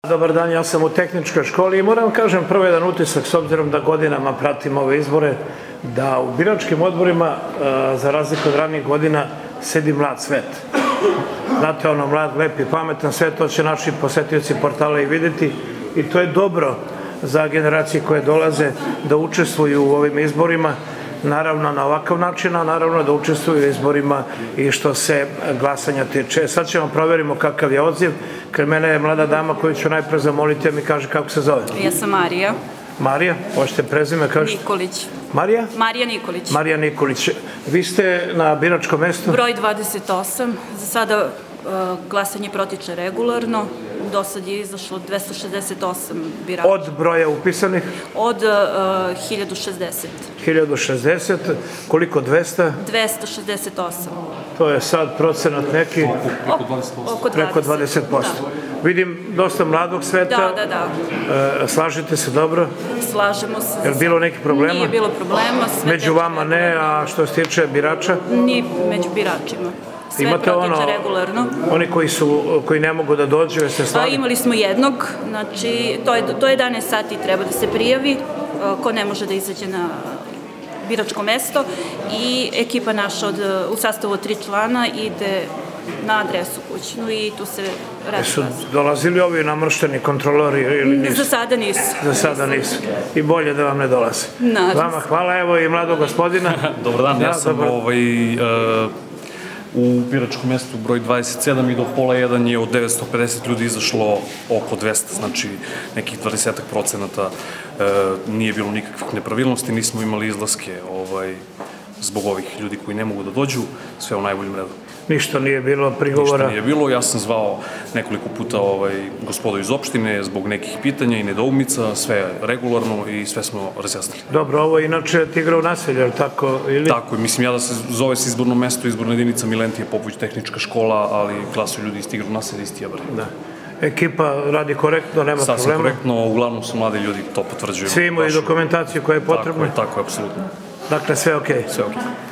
Dobar dan, ja sam u tehničkoj školi i moram kažem prvo jedan utisak, s obzirom da godinama pratim ove izbore, da u biračkim odborima, za razliku od ranijih godina, sedi mlad svet. Znate, ono, mlad, lep i pametan svet, to će naši posetioci portala i videti i to je dobro za generacije koje dolaze da učestvuju u ovim izborima, naravno na ovakav način, a naravno da učestvuju u izborima i što se glasanja tiče. Sad ćemo proverimo kakav je odziv. Kred mene je mlada dama koju ću najpre zamoliti da mi kaže kako se zove. Ja sam Marija. Marija, hoćete prezime? Nikolić. Marija? Marija Nikolić. Marija Nikolić. Vi ste na biračkom mestu? Broj 28. Za sada glasanje protiče regularno. Do sad je izašlo 268 birača. Od broja upisanih? Od 1060. 1060. Koliko? 200? 268. To je sad procenat neki? Preko 20%. Preko 20%. Vidim dosta mladog sveta. Da. Slažete se dobro? Slažemo se. Je li bilo nekih problema? Nije bilo problema. Među vama ne, a što se tiče birača? Nije među biračima. Sve protiče regularno. Oni koji ne mogu da dođu, jeste slali? Imali smo jednog, znači do 11 sati treba da se prijavi, ko ne može da izađe na biračko mesto i ekipa naša u sastavu od 3 člana ide na adresu kućnu i tu se radi Su dolazili ovi namršteni kontrolori ili nisu? Za sada nisu. Za sada nisu. I bolje da vam ne dolaze. Vama hvala, evo i mladog gospodina. Dobar dan, ja sam u biračkom mjestu broj 27 i do pola 1 je od 950 ljudi izašlo oko 200, znači nekih 20% nije bilo nikakvih nepravilnosti, nismo imali izlaske zbog ovih ljudi koji ne mogu da dođu, sve u najboljim redu. Ništa nije bilo prigovora? Ništa nije bilo, ja sam zvao nekoliko puta gospodu iz opštine zbog nekih pitanja i nedoumica, sve regularno i sve smo razjasnili. Dobro, ovo je inače Tigrov naselje, ali tako? Tako je, mislim ja da se zove se izborno mesto, izborna jedinica Milentije Popović tehnička škola, ali glasuju ljudi iz Tigrov naselja iz Tijabara. Da. Ekipa radi korektno, nema problema? Sasvim korektno, uglavnom su mladi ljudi, to potvrđuju. Svi imaju dokumentaciju koja je potrebna? Tako je, apsolutno. Dakle, sve okej? Sve okej.